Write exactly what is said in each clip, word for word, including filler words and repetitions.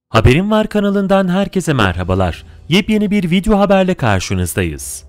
Haberim Var kanalından herkese merhabalar. Yepyeni bir video haberle karşınızdayız.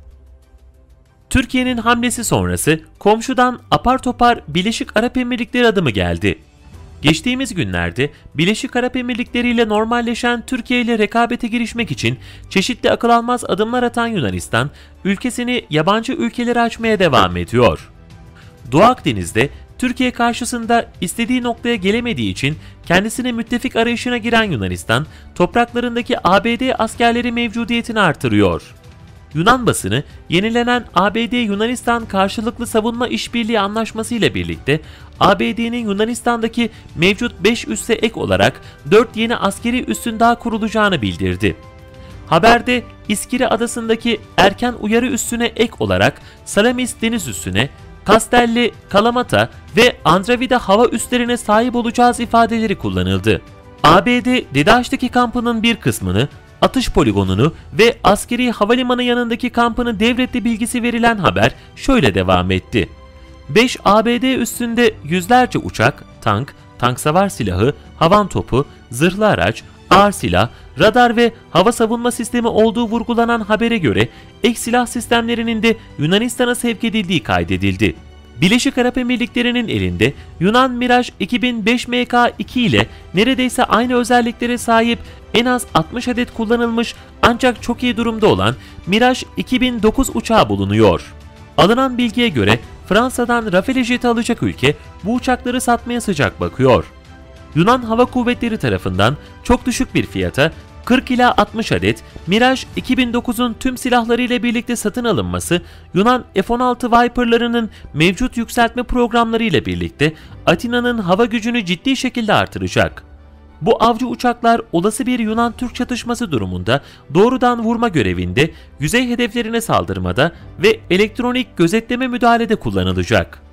Türkiye'nin hamlesi sonrası komşudan apar topar Birleşik Arap Emirlikleri adımı geldi. Geçtiğimiz günlerde Birleşik Arap Emirlikleri ile normalleşen Türkiye ile rekabete girişmek için çeşitli akıl almaz adımlar atan Yunanistan, ülkesini yabancı ülkelere açmaya devam ediyor. Doğu Akdeniz'de Türkiye karşısında istediği noktaya gelemediği için kendisine müttefik arayışına giren Yunanistan, topraklarındaki A B D askerleri mevcudiyetini artırıyor. Yunan basını, yenilenen A B D-Yunanistan karşılıklı savunma işbirliği anlaşması ile birlikte A B D'nin Yunanistan'daki mevcut beş üsse ek olarak dört yeni askeri üssün daha kurulacağını bildirdi. Haberde İskiri Adası'ndaki erken uyarı üssüne ek olarak Salamis deniz üssüne, Kastelli, Kalamata ve Andravida hava üslerine sahip olacağız ifadeleri kullanıldı. A B D, Dedaş'taki kampının bir kısmını, atış poligonunu ve askeri havalimanı yanındaki kampını devretti bilgisi verilen haber şöyle devam etti. beş A B D üssünde yüzlerce uçak, tank, tank savar silahı, havan topu, zırhlı araç, ağır silah, radar ve hava savunma sistemi olduğu vurgulanan habere göre ek silah sistemlerinin de Yunanistan'a sevk edildiği kaydedildi. Birleşik Arap Emirlikleri'nin elinde Yunan Miraj iki bin beş M K iki ile neredeyse aynı özelliklere sahip en az altmış adet kullanılmış ancak çok iyi durumda olan Miraj iki bin dokuz uçağı bulunuyor. Alınan bilgiye göre Fransa'dan Rafale jeti alacak ülke bu uçakları satmaya sıcak bakıyor. Yunan Hava Kuvvetleri tarafından çok düşük bir fiyata kırk ila altmış adet Miraj iki bin dokuzun tüm silahları ile birlikte satın alınması, Yunan F on altı Viper'larının mevcut yükseltme programları ile birlikte Atina'nın hava gücünü ciddi şekilde artıracak. Bu avcı uçaklar olası bir Yunan-Türk çatışması durumunda doğrudan vurma görevinde, yüzey hedeflerine saldırmada ve elektronik gözetleme müdahalede kullanılacak.